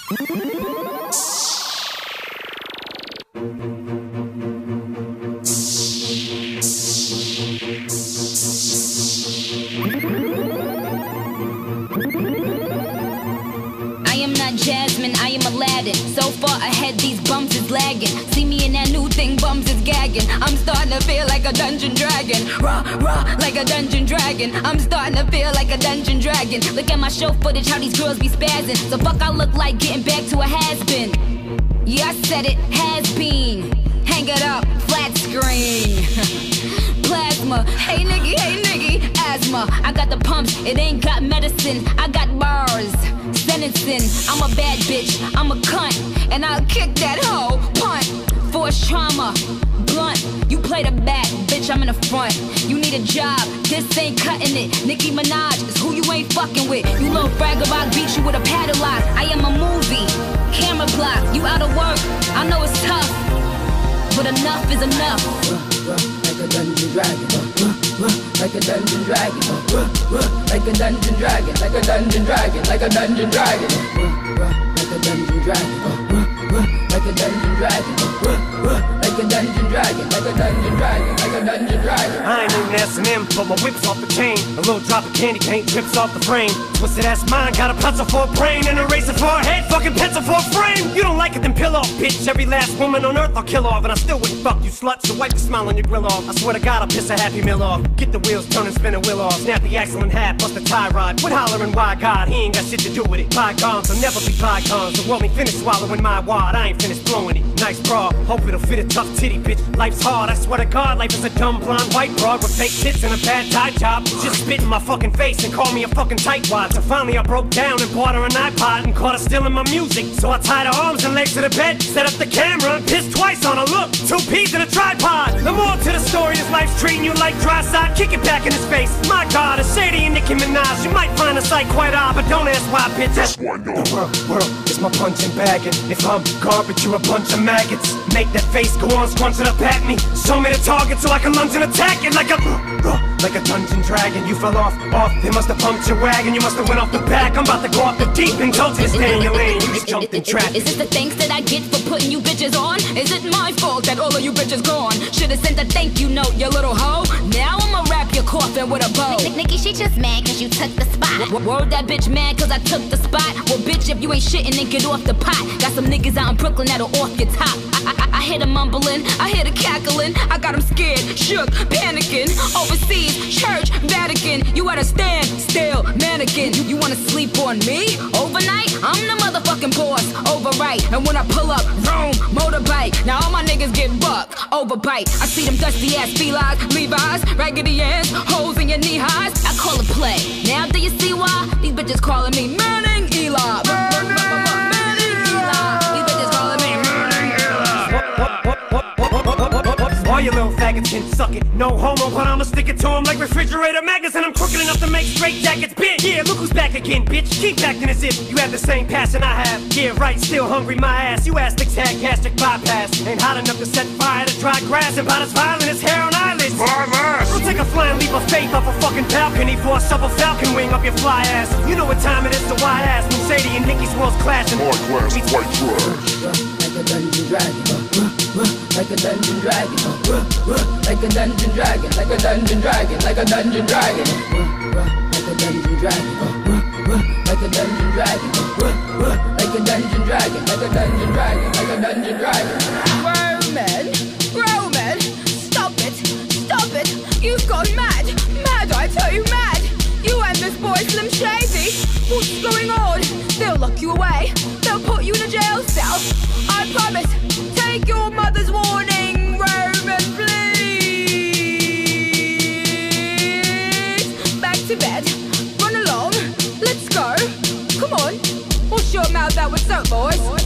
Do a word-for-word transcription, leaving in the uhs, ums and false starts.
Jasmine, I am Aladdin. So far ahead, these bums is lagging. See me in that new thing, bums is gagging. I'm starting to feel like a dungeon dragon. Raw, raw, like a dungeon dragon. I'm starting to feel like a dungeon dragon. Look at my show footage, how these girls be spazzing. So fuck I look like getting back to a has-been. Yeah, I said it, has been. Hang it up, flat screen. Plasma, hey nigga, hey nigga, asthma. I got the pumps, it ain't got medicine. I got bars, sentencing. I'm a bad bitch, I'm a cunt, and I'll kick that hoe, punt. Force trauma, blunt. You play the back, bitch, I'm in the front. You need a job, this ain't cutting it. Nicki Minaj is who you ain't fucking with. You little bragger, I'll beat you with a paddle lock. I am a movie, camera block. You out of work, I know it's tough, but enough is enough. Like a dungeon dragon, like a dungeon dragon, like a dungeon dragon, like a dungeon dragon, like a dungeon dragon, like a dungeon dragon, like a dungeon dragon, like a dungeon dragon, like a dungeon dragon, like a dungeon dragon. I ain't even S and M, but my whip's off the chain. A little drop of candy paint drips off the frame. Twisted ass mine, got a pencil for a brain and a razor for a head, fucking pencil for a frame. You don't like it, then pill off, bitch. Every last woman on earth I'll kill off, and I still wouldn't fuck you sluts. So wipe the smile on your grill off. I swear to God I'll piss a happy meal off. Get the wheels turning, spin a wheel off. Snap the axle in half, bust the tie rod. Quit hollering, why God? He ain't got shit to do with it. Bygones will never be bygones. So want me finish swallowing my wad, I ain't finished blowing it. Nice bra, hope it'll fit a tough titty, bitch. Life's hard, I swear to God, life is a dumb blonde white broad with fake tits and a bad tie job. Just spit in my fucking face and call me a fucking tightwad. So finally I broke down and bought her an iPod and caught her stealing my music. So I tied her arms and legs to the bed, set up the camera and pissed twice on her. Look, two peas in a tripod. The more to the story is life's treating you like dry side. Kick it back in his face. My God, it's Shady and Nicki Minaj. You might find the sight quite odd, but don't ask why, bitch. That's why no. The world, world is my punching bag, and if I'm garbage, you're a bunch of maggots. Make that face go on, scrunch it up at me. Show me the target so I can lunge and attack it like a like a dungeon dragon. You fell off, off. They must have pumped your wagon. You must have went off the back. I'm about to go off the deep and told you to stay in your lane. You just jumped in traffic. Is this the thanks that I get for putting you bitches on? Is it my fault that all of you bitches gone? Should've sent a thank you note, you little hoe. Now I'ma wrap your coffin with a bow. Nikki, she just mad cause you took the spot. W word that bitch mad cause I took the spot. Well bitch, if you ain't shitting then get off the pot. Got some niggas out in Brooklyn that'll off your top. I, I, I hear them mumbling, I hear the cackling. I got them scared, shook, panicking. Overseas, church, Vatican. You at a stand still, mannequin. You, you wanna sleep on me? Overnight? I'm the motherfucking boss, overright. And when I pull up, vroom, motorbike. Now all my niggas get bucked, overbite. I see them dusty ass felines, Levi's, raggedy ass, holes in your knee highs. I call it play. Now do you see why? These bitches calling me Manning Eli. Manning Eli. These bitches calling me Manning Eli. All you little faggots can suck it. No homo, but I'ma stick it to them like refrigerator magnets. And I'm crooked enough to make straight jackets big. Yeah, look who's back again, bitch. Keep acting as if you have the same passion I have. Yeah, right, still hungry, my ass. You astics had gastric bypass. Ain't hot enough to set fire to dry grass. And about as violent as hair on eyelids. Don't take a flying leap of faith off a fucking balcony for a supple falcon wing up your fly ass. You know what time it is to wide ass when Sadie and Nicki's worlds clashing. Hard class, white trash. Like a dungeon dragon, like a dungeon dragon, like a dungeon dragon, like a dungeon dragon, like a dungeon dragon, like a dungeon dragon, like a dungeon dragon, like a dungeon dragon, like a dungeon dragon, like a dungeon dragon. Roman, Roman, stop it, stop it. You've gone mad, mad, I tell you, mad. You and this boy Slim Shady. What's going on? They'll lock you away. They'll put you in a jail cell. I promise. Take your mother's warning, Roman, please. Back to bed. Run along. Let's go. Come on. Wash your mouth out with soap, boys.